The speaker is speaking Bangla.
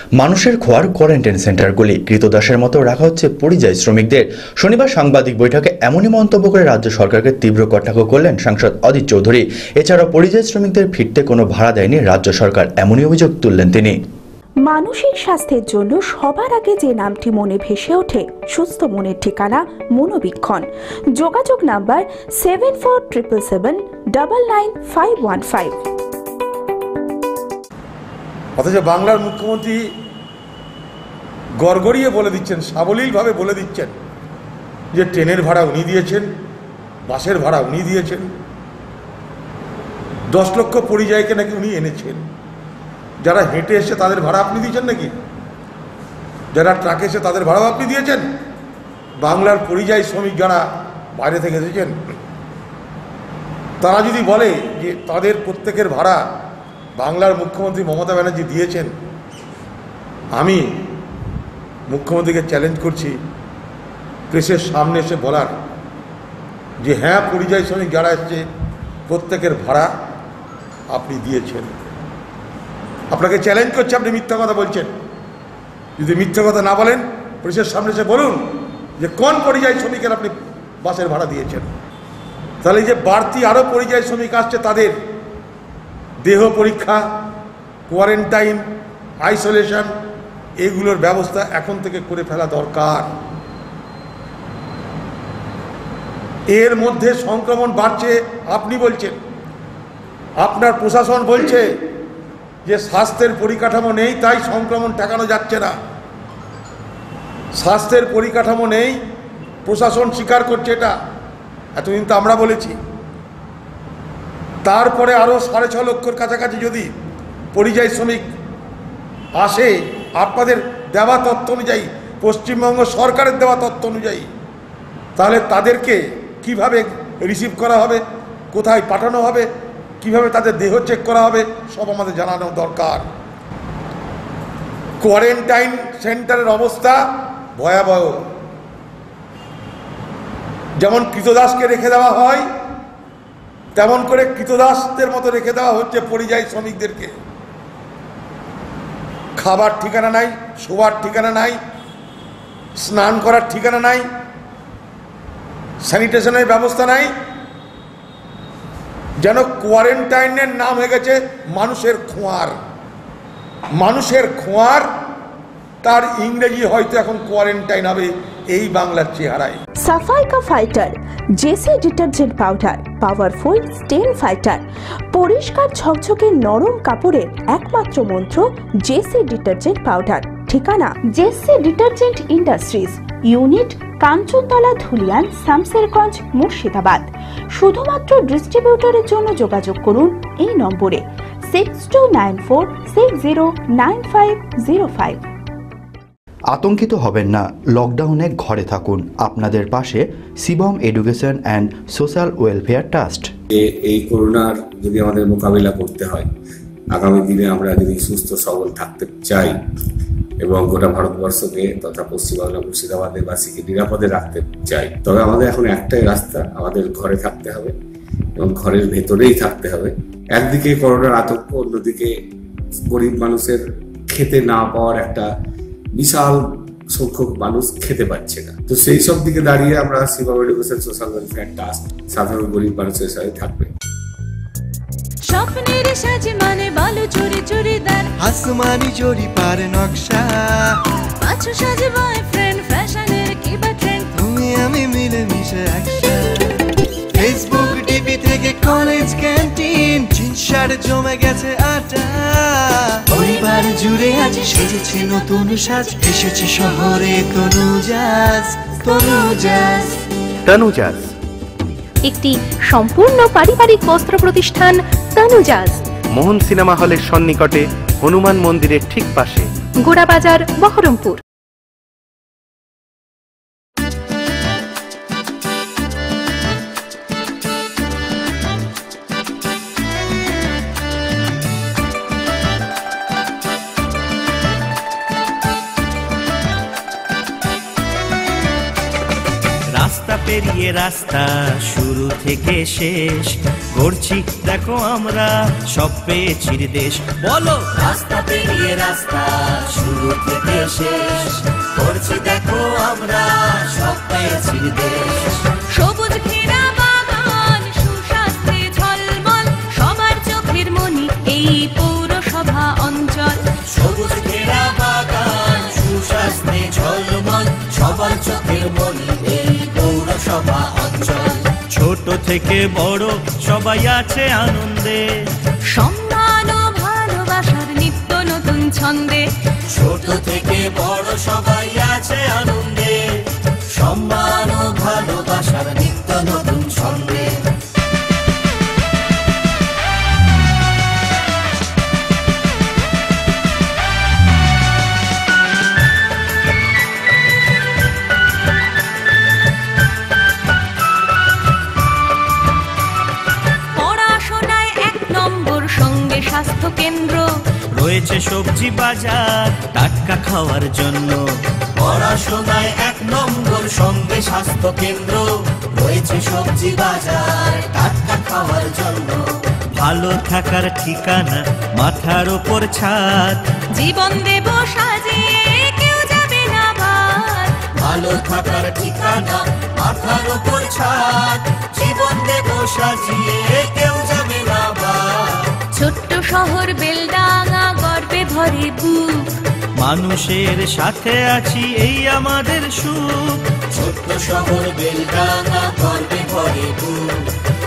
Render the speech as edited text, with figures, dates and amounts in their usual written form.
মানুষের খোয়ার কোয়ারেন্টাইন সেন্টারগুলি কৃতদাসের মতো রাখা হচ্ছে পরিযায়ী শ্রমিকদের। শনিবার সাংবাদিক বৈঠকে এমনই মন্তব্য করে রাজ্য সরকারকে তীব্র কটাক্ষ করলেন সাংসদ অদিত চৌধুরী। এছাড়াও পরিযায়ী শ্রমিকদের ফিরতে কোনো ভাড়া দেয়নি রাজ্য সরকার, এমনই অভিযোগ তুললেন তিনি। মানসিক স্বাস্থ্যের জন্য সবার আগে যে নামটি মনে ভেসে ওঠে সুস্থ মনের ঠিকানা মনোবীক্ষণ। যোগাযোগ নাম্বার 7477799515। অথচ বাংলার মুখ্যমন্ত্রী গড়গড়িয়ে বলে দিচ্ছেন, সাবলীলভাবে বলে দিচ্ছেন যে ট্রেনের ভাড়া উনি দিয়েছেন, বাসের ভাড়া উনি দিয়েছেন, 10 লক্ষ পরিযায়ীকে নাকি উনি এনেছেন। যারা হেঁটে এসে তাদের ভাড়া আপনি দিয়েছেন নাকি? যারা ট্রাকে এসে তাদের ভাড়াও আপনি দিয়েছেন? বাংলার পরিযায়ী শ্রমিক যারা বাইরে থেকে এসেছেন তারা যদি বলে যে তাদের প্রত্যেকের ভাড়া বাংলার মুখ্যমন্ত্রী মমতা ব্যানার্জি দিয়েছেন, আমি মুখ্যমন্ত্রীকে চ্যালেঞ্জ করছি প্রেসের সামনে এসে বলার যে হ্যাঁ, পরিযায়ী শ্রমিক যারা এসছে প্রত্যেকের ভাড়া আপনি দিয়েছেন। আপনাকে চ্যালেঞ্জ করছে, আপনি মিথ্যা কথা বলছেন। যদি মিথ্যা কথা না বলেন প্রেসের সামনে এসে বলুন যে কোন পরিযায়ী শ্রমিকের আপনি বাসের ভাড়া দিয়েছেন। তাহলে যে বাড়তি আরও পরিযায়ী শ্রমিক আসছে তাদের দেহ পরীক্ষা, কোয়ারেন্টাইন, আইসোলেশন এগুলোর ব্যবস্থা এখন থেকে করে ফেলা দরকার। এর মধ্যে সংক্রমণ বাড়ছে আপনি বলছেন, আপনার প্রশাসন বলছে যে স্বাস্থ্যের পরিকাঠামো নেই তাই সংক্রমণ ঠেকানো যাচ্ছে না। স্বাস্থ্যের পরিকাঠামো নেই, প্রশাসন স্বীকার করছে এটা, এতদিন তো আমরা বলেছি। তারপরে আরও 6.5 লক্ষর কাছাকাছি যদি পরিযায়ী শ্রমিক আসে আপনাদের দেওয়া তথ্য অনুযায়ী, পশ্চিমবঙ্গ সরকারের দেওয়া তথ্য অনুযায়ী, তাহলে তাদেরকে কিভাবে রিসিভ করা হবে, কোথায় পাঠানো হবে, কিভাবে তাদের দেহ চেক করা হবে, সব আমাদের জানানো দরকার। কোয়ারেন্টাইন সেন্টারের অবস্থা ভয়াবহ। যেমন কৃতদাসকে রেখে দেওয়া হয় তেমন করে কৃতদাসদের মতো রেখে দেওয়া হচ্ছে পরিযায়ী শ্রমিকদেরকে। খাবার ঠিকানা নাই, শোবার ঠিকানা নাই, স্নান করার ঠিকানা নাই, স্যানিটেশনের ব্যবস্থা নাই। যেন কোয়ারেন্টাইনের নাম হয়ে গেছে মানুষের খোঁয়ার। মানুষের খোঁয়ার, তার ইংরেজি হয়তো এখন কোয়ারেন্টাইন হবে এই বাংলার চেহারায়। সাফাইকা fighter JC detergent powder, powerful stain fighter. পরিষ্কার ঝকঝকে নরম কাপড়ের একমাত্র মন্ত্র জেসি ডিটারজেন্ট পাউডার। ঠিকানা JC detergent industries, unit Kanchantala, Dhulian, Samserganj, Murshidabad. শুধুমাত্র ডিস্ট্রিবিউটরের জন্য যোগাযোগ করুন এই নম্বরে 6294609505। আতঙ্কিত হবেন না, লকডাউনে ঘরে থাকুন। আপনাদের পাশে Shivam education and social welfare trust. এই করোনার যদি আমাদের মোকাবিলা করতে হয়, আগামী দিনে আমরা যদি সুস্থ সবল থাকতে চাই এবং গোটা ভারতবর্ষকে তথা পশ্চিমবাংলা মুর্শিদাবাদের বাসীকে নিরাপদে রাখতে চাই, তবে আমাদের এখন একটাই রাস্তা, আমাদের ঘরে থাকতে হবে এবং ঘরের ভেতরেই থাকতে হবে। একদিকে করোনার আতঙ্ক, অন্যদিকে গরিব মানুষের খেতে না পাওয়ার একটা বিশাল সংখ্যক মানুষ খেতে পাচ্ছে না। তো সেই সব দিকে দাঁড়িয়ে আমরা Shivam education social welfare trust সাধারণ গরিব মানুষের সাথে থাকবে। স্বপ্নের সাজে মানে বালু চুরি চুড়িদার, আসমানি জড়ি পার নকশা, পাঁচু সাজে বয়ফ্রেন্ড, ফ্যাশনের কি বা ট্রেন্ড, তুমি আমি মিলে মিশে একসাথে। ফেসবুক টিভি থেকে কলেজ ক্যান্টিন, জিন্স শার্ট জমে গেছে আড্ডা। পরিবার জুড়ে আজ সেজেছে নতুন সাজ, এসেছে শহরে তনুজাজ। তনুজাজ তনুজাজ একটি সম্পূর্ণ পারিবারিক বস্ত্র প্রতিষ্ঠান তনুজাজ, মোহন সিনেমা হলের সন্নিকটে, হনুমান মন্দিরের ঠিক পাশে, গোড়াবাজার, বহরমপুর। রাস্তা পেরিয়ে রাস্তা, শুরু থেকে শেষ, করছি দেখো আমরা, সব পেয়েছি দেশ। বলো রাস্তা পেরিয়ে রাস্তা, শুরু থেকে শেষ, করছি দেখো আমরা, সব পেয়েছি দেশ। সবুজ ঘেরা বাগান, সুস্বাস্থ্যে ঝলমল, সবার চোখের মনি এই পৌরসভা অঞ্চল। সবুজ ঘেরা বাগান, সুস্বাস্থ্যে ঝলমল, সবার চোখের মনি এই পৌরসভা অঞ্চল। ছোট থেকে বড় সবাই আছে আনন্দে, সম্মান ও ভালোবাসার নিত্য নতুন ছন্দে। ছোট থেকে বড় সবাই আছে আনন্দে, সম্মান ও ভালোবাসার নিত্য নতুন ছন্দে। পড়াশোনায় 1 নম্বর, সঙ্গে স্বাস্থ্য কেন্দ্র। রয়েছে সবজি বাজার টাটকা খাওয়ার জন্য। পড়াশোনায় 1 নম্বর, সঙ্গে স্বাস্থ্য কেন্দ্র, রয়েছে সবজি বাজার টাটকা খাওয়ার জন্য। ভালো থাকার ঠিকানা, মাথার ওপর ছাদ, জীবন দেব সাজিয়ে, কেউ যাবে না বাদ। ভালো থাকার ঠিকানা, মাথার উপর ছাদ, জীবন দেব সাজিয়ে, কেউ যাবে না বাদ। ছোট্ট শহর বেলডাঙা, গর্বে ভরে বুক। মানুষের সাথে আছি এই আমাদের সুখ। ছোট্ট শহর বেলডাঙা, গর্বে ভরে বুক।